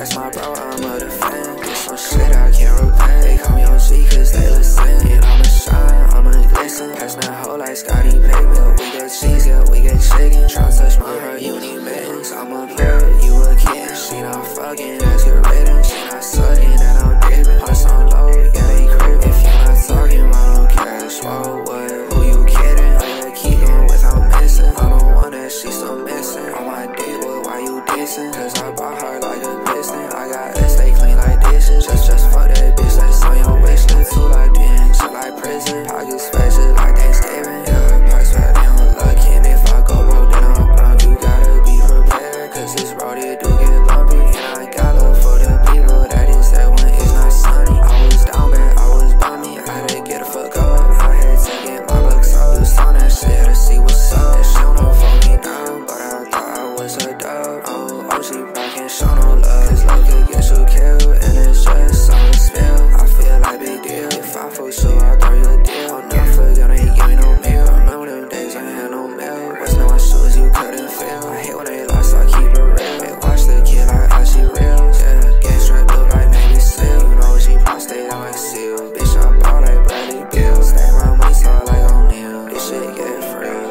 that's my bro, I'm a defend. It's some shit I can't repent. They call me OG cause they listen. And I'ma shine, I'ma glisten. Pass that whole like Scottie Pippen. We get cheese, yeah, we get chicken. Tryna touch my heart, you need mittens. I'm a player, you a kid. She not fucking, let's get ridden. She not sucking, and I'm dipping. Hearts on low, yeah, they crib. If you not talking, I don't care. Swallow what? Who you kidding? I gotta keep going without missing. I don't want that, she still missing. On my dick, boy, why you dissing? Cause I bought her like a piston. I got it, stay clean like dishes. Just fuck that bitch, that's on your wish list. Too like being shit like prison. Pockets fat, just like Thanksgiving. Yeah, pockets fat, they don't lucky. And if I go broke, then I'm drunk. You gotta be prepared, cause this road, it do get bumpy. And I got love for the people that is that when it's not sunny. I was down bad, I was bummy. I had to get the fuck up. I had to get my bucks up. Just on that shit to see what's up. That shit don't fuck me down, but I thought I was a dub. Oh, OG Brock can't show no love. Cause love could get you killed, and it's just on the spill. I feel like big deal. If I for sure, I'll throw you a deal. Never forget, I ain't give me no meal. Remember them days I ain't had no mail. Wasting my shoes, you couldn't feel. I hate when they lost, I keep it real. They watch the kid like I she real. Yeah, get strapped up like Navy SEAL. You know she prostate, I'm like seal. Bitch, I ball like Bradley Beal. Stay my money slide like O'Neal. This shit get free.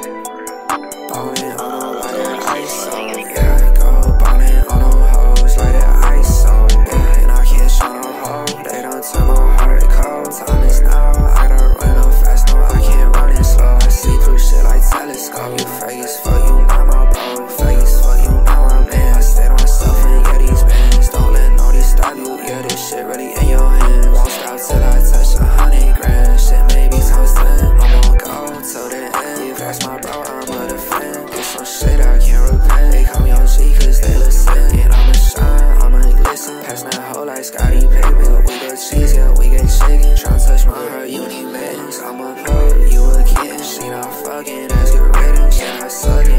Ballin' on them like that ice on. Yeah, go ballin' on them hoes like that ice on. Yeah, and I can't show no hoe. They don't turn my heart cold. Time is now. I gotta run up fast, no, I can't run it slow. I see through shit like telescope. You fake as fuck, you not my bro. Fake as fuck, you know I'm in. I stayed on myself and get these bands. Don't let nobody stop you. Yeah, this shit really in your hands. Won't stop till I touch 100 grand. Shit maybe times 10. I'm gon' go till the end. If that's my bro, I'm a defend. It's some shit I can't repent. They call me OG cause they listen. And I'ma shine, I'ma glisten. Pass that whole like Scottie Pippen. We get cheese, yeah, we get chicken. Tryna touch my heart, you need mittens. I'm a pro, you a kid. She not fucking, let's get ridden. She not sucking.